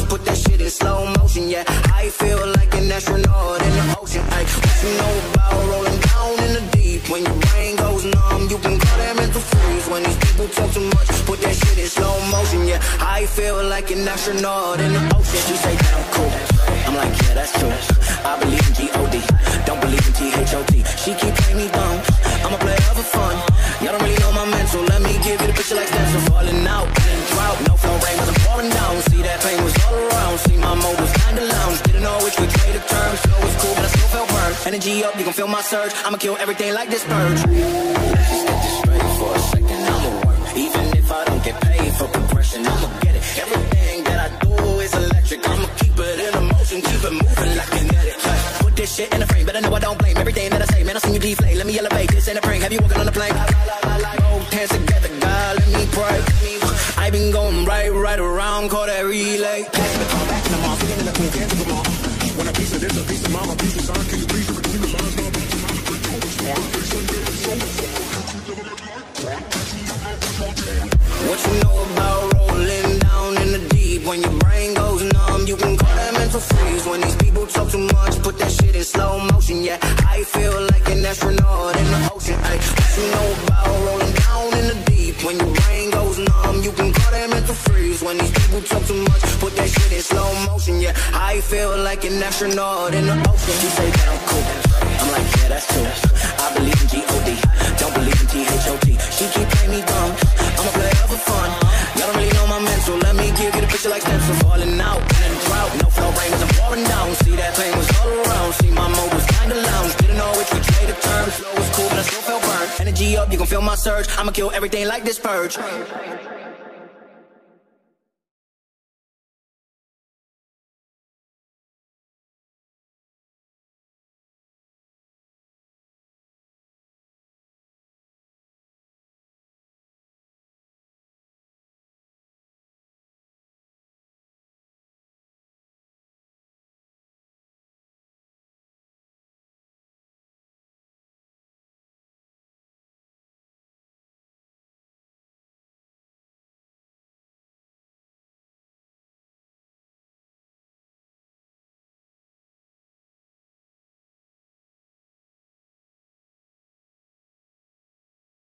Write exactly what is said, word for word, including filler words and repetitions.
put that shit in slow motion, yeah. I feel like an astronaut in the ocean, ay. What you know about rolling down in the deep? When your brain goes numb, you can call that mental freeze. When these people talk too much, put that shit in slow motion, yeah. I feel like an astronaut in the ocean. She say that I'm cool, I'm like, yeah, that's true. I believe in G O D, don't believe in T H O T. She keep playing me dumb, I'm a player for fun. Y'all don't really know my mental, let me give you the picture like stencil. Falling out in a drought, no flow rain was I'm pouring down. See that pain was all around, see my mode was kinda lounge. Didn't know which way trade the terms, slow was cool but I still felt burned. Energy up, you can feel my surge, I'ma kill everything like this purge. Let's just get this straight for a second, I'ma work. Even if I don't get paid for progression, I'ma get it. Everything that I do is electric, I'ma keep it in motion, keep it moving like kinetic. Put this shit in a frame, but I know I don't blame everything that I say. Man, I seen you deflate, let me elevate this in a prank. Have you walking on the plane? Both hands together, God, let me pray. I been going right, right around, call that relay. Pass the call back in the mall, feeling in the cool, can't come on. When a piece of this, a piece of mama, a piece of sign, can you please read between the lines? What you know about rolling down in the deep? When your brain goes numb, you can call that mental freeze. When these people talk too much, put that shit in slow motion, yeah. I feel like an astronaut in the ocean, ay. What you know about rolling down in the deep? When your brain goes numb, you can call that mental freeze. When these people talk too much, put that shit in slow motion, yeah. I feel like an astronaut in the ocean. She say that I'm cool, I'm like, yeah, that's true. I believe in G O D, don't believe in T H O T. She keep playing me dumb, I'm a player for fun. Y'all don't really know my mental, let me give you the picture like stencil. Falling out in a drought, no flow rain was I'm pouring down. See that pain was all around, see my mode was kinda lounge. Didn't know which way trade the terms, slow was cool but I still felt burned. Energy up, you can feel my surge, I'ma kill everything like this purge.